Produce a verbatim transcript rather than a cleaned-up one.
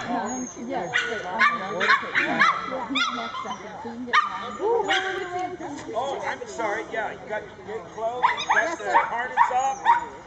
Yes. Oh, I'm sorry. Yeah, you got your clothes, you got the harness up.